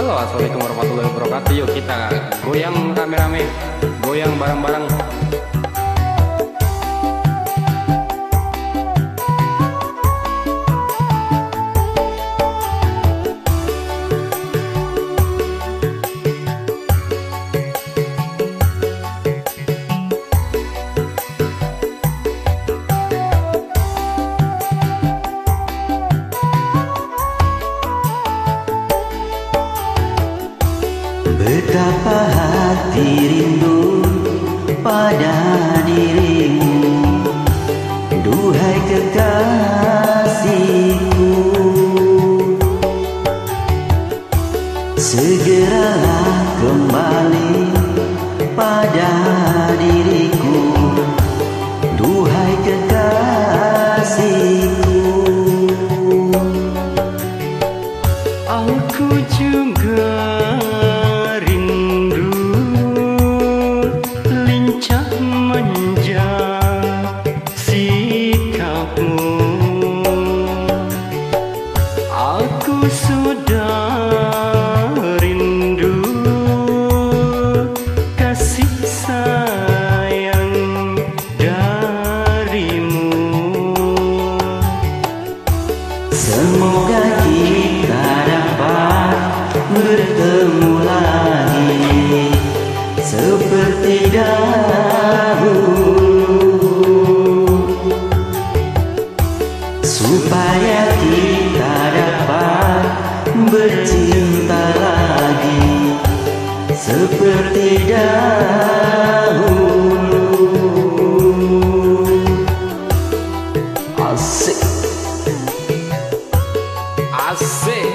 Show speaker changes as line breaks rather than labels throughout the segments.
Halo, assalamualaikum warahmatullahi wabarakatuh. Yuk kita goyang rame-rame, goyang bareng-bareng.
Betapa hati rindu pada dirimu, duhai kekasihku. Segeralah kembali pada diriku, duhai kekasihku.
Aku juga sudah rindu kasih sayang darimu.
Semoga kita dapat bertemu lagi seperti dahulu, supaya kita dapat bercinta lagi seperti dahulu. Asik,
asik.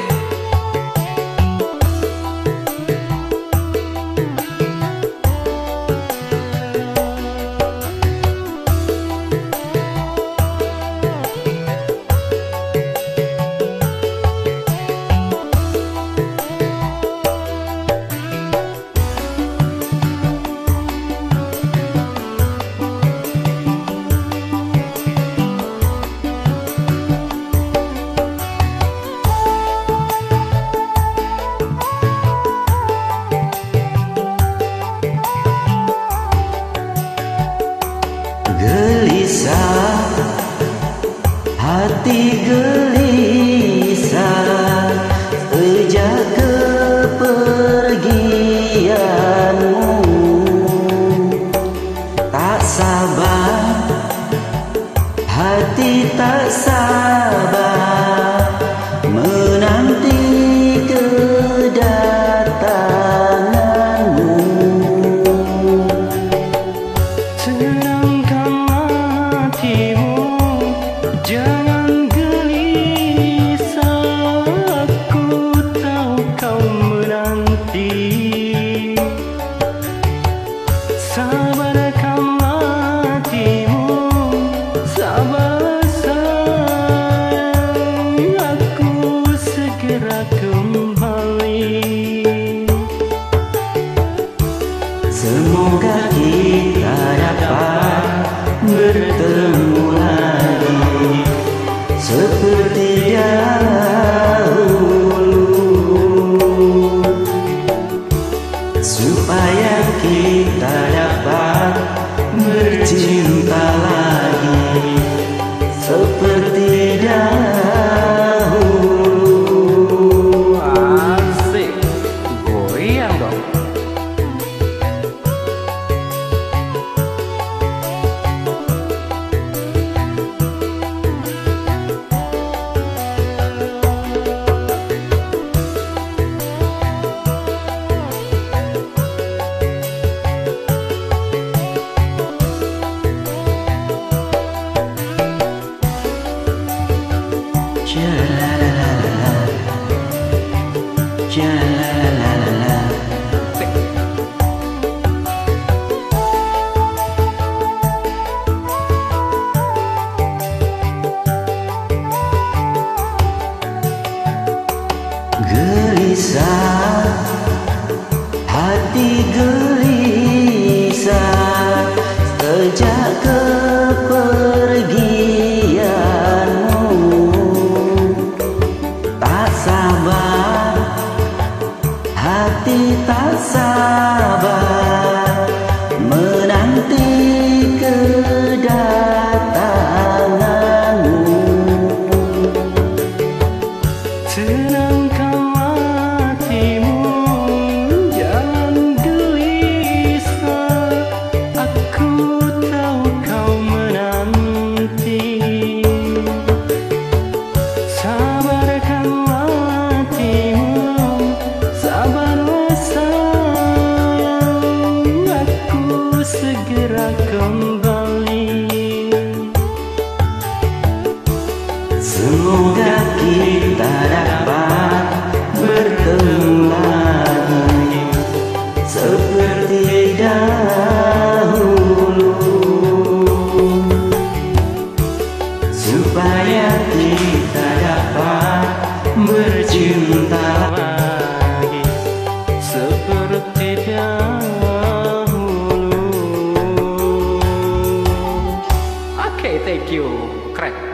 Gelisah, hati gelisah sejak kepergianmu. Tak sabar, hati tak sabar menanti kedatanganmu.
Jangan gelisah, aku tahu kau menanti. Sabarkanlah hatimu, sabar sayang, aku segera kembali.
Semoga kita dapat bertemu lagi seperti dahulu, supaya kita dapat bercinta lagi seperti dahulu.
Asik, goyang dong.
Gelisah, hati gelisah sejak kepergianmu. Tak sabar, menanti kedatanganmu.
Tenangkan hatimu, jangan gelisah. Aku tahu kau menanti. Sabarkan hatimu, sabarlah sayang. Aku segera kembali.
Semoga kita dapat bertemu lagi seperti dahulu, supaya kita dapat bercinta
Lagi seperti dahulu.
Oke, thank you. Keren.